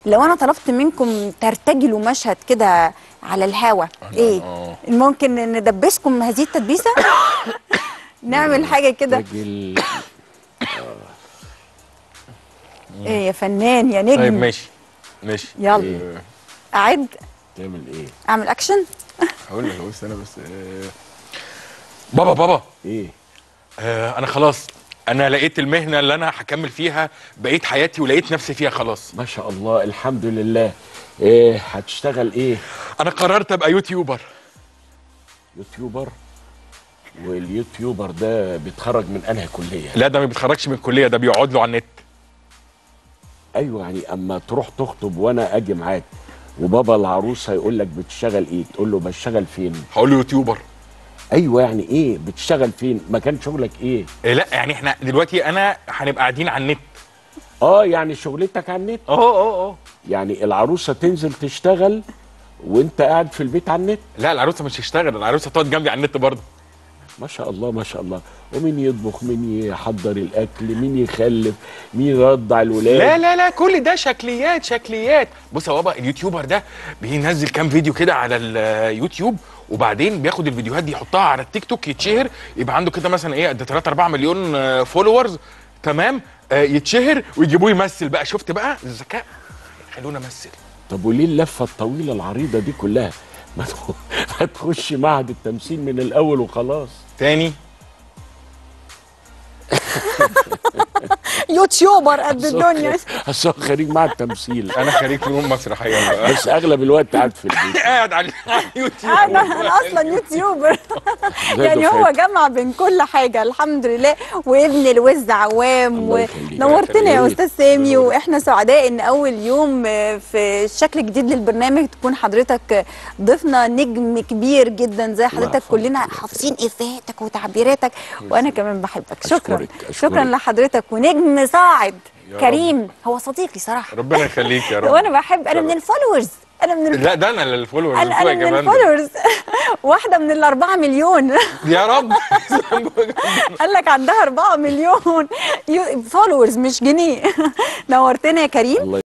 لو انا طلبت منكم ترتجلوا مشهد كده على الهوا، ايه ممكن ندبسكم هذه التدبيسه؟ نعمل حاجه كده. ايه يا فنان يا نجم. طيب ماشي ماشي. يلا اعد. تعمل ايه؟ اعمل اكشن. هقول لك بس انا بس بابا ايه؟ انا خلاص، انا لقيت المهنه اللي انا هكمل فيها بقيت حياتي ولقيت نفسي فيها خلاص. ما شاء الله الحمد لله. ايه هتشتغل ايه؟ انا قررت ابقى يوتيوبر. يوتيوبر؟ واليوتيوبر ده بيتخرج من انهي كليه؟ لا ده ما بيتخرجش من الكليه، ده بيقعد له على النت. ايوه يعني اما تروح تخطب وانا اجي معاك وبابا العروسه يقول لك بتشتغل ايه؟ تقول له بشتغل فين؟ هقول له يوتيوبر. ايوه يعني ايه بتشتغل فين؟ مكان شغلك ايه؟ لا يعني احنا دلوقتي انا هنبقى قاعدين على النت. يعني شغلتك على النت. اه يعني العروسه تنزل تشتغل وانت قاعد في البيت على النت؟ لا العروسه مش هتشتغل، العروسه تقعد جنبي على النت برضه. ما شاء الله ما شاء الله. ومين يطبخ، مين يحضر الاكل، مين يخلف، مين يرضع الولاد؟ لا كل ده شكليات. بص يا بابا، اليوتيوبر ده بينزل كام فيديو كده على اليوتيوب، وبعدين بياخد الفيديوهات دي يحطها على التيك توك يتشهر، يبقى عنده كده مثلا ايه قد 3 4 مليون فولورز. تمام. يتشهر ويجيبوه يمثل بقى. شفت بقى الذكاء؟ خلونا امثل. طب وليه اللفه الطويله العريضه دي كلها؟ ما تخش معهد التمثيل من الاول وخلاص. تاني. يوتيوبر قد الدنيا. اصل خريج معهد تمثيل. انا خريج فنون مسرحيه بقى. بس اغلب الوقت قاعد في البيت. قاعد على اليوتيوب. انا اصلا يوتيوبر. يعني هو جمع بين كل حاجه الحمد لله. وابن الوز عوام. ونورتنا يا استاذ سامي، واحنا سعداء ان اول يوم في الشكل الجديد للبرنامج تكون حضرتك ضيفنا نجم كبير جدا زي حضرتك. كلنا حافظين افيهاتك وتعبيراتك، وانا كمان بحبك. شكرا لحضرتك. ونجم صاعد كريم، هو صديقي صراحه. ربنا يخليك يا رب. وانا بحب، انا من الفولورز. لا ده انا الفولورز. انا من الفولورز. واحده من ال4 مليون. يا رب. قال لك عندها 4 مليون فولورز مش جنيه. نورتنا يا كريم.